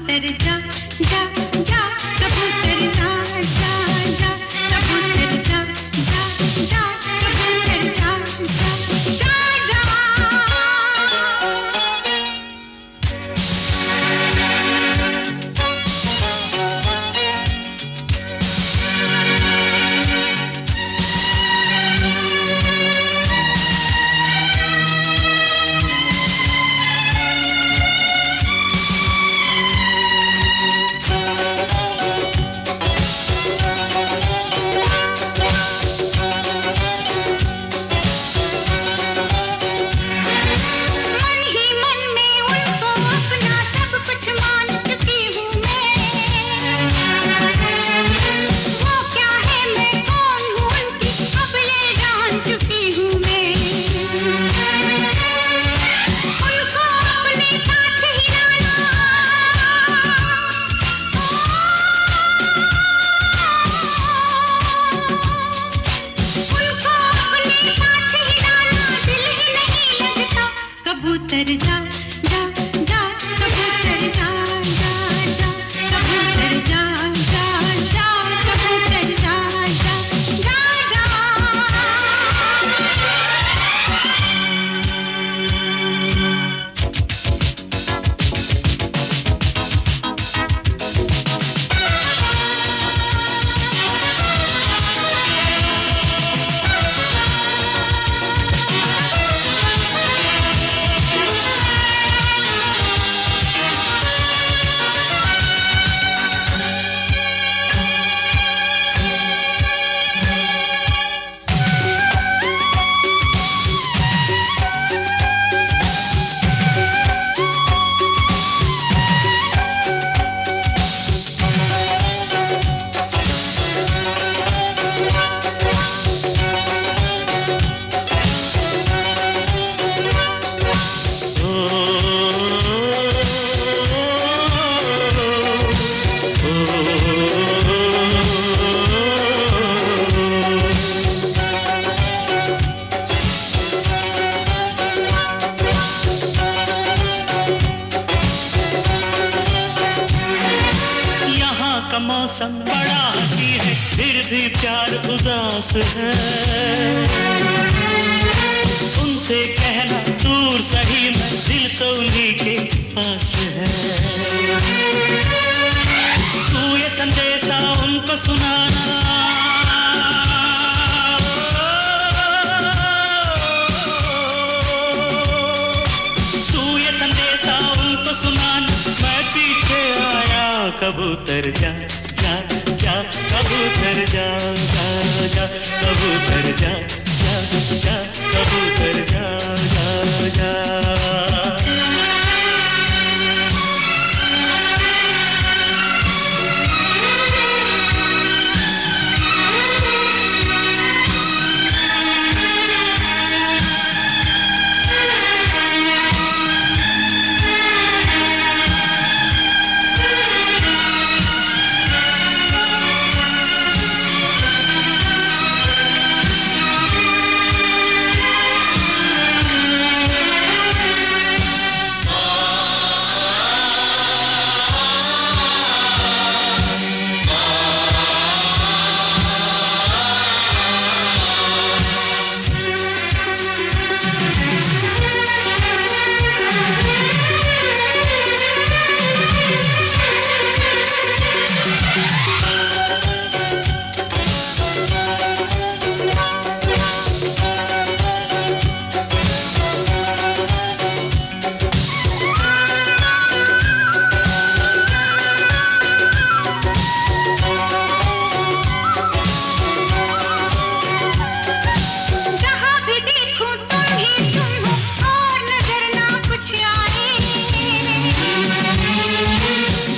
कबूतर जा जा जा, कबूतर जा जा जा, कबूतर जा जा जा, कबूतर जा जा जा जा। कबूतर जा जा जा, कबूतर जा जा जा, कबूतर जा जा जा, कबूतर जा जा जा जा। का मौसम बड़ा हंसी है, फिर भी प्यार उदास है। उनसे कहना दूर सही मैं, दिल तो उन्हीं के पास है। तू ये संदेशा उनको सुनाना, तू ये संदेशा उनको सुनाना, मैं पीछे आया। कबूतर जा जा जा, कबूतर जा जा जा, कबूतर जा जा जा, कबूतर जा जा जा।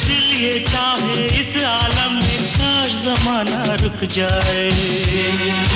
रुक जाए।